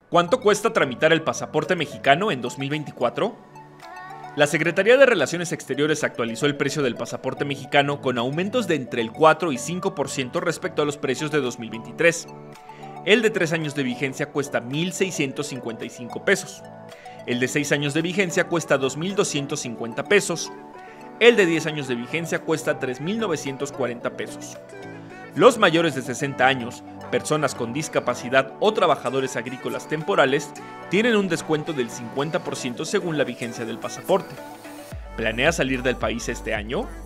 ¿Cuánto cuesta tramitar el pasaporte mexicano en 2024? La Secretaría de Relaciones Exteriores actualizó el precio del pasaporte mexicano con aumentos de entre el 4 y 5% respecto a los precios de 2023. El de 3 años de vigencia cuesta 1,655 pesos. El de 6 años de vigencia cuesta 2,250 pesos. El de 10 años de vigencia cuesta 3,940 pesos. Los mayores de 60 años, personas con discapacidad o trabajadores agrícolas temporales tienen un descuento del 50% según la vigencia del pasaporte. ¿Planea salir del país este año?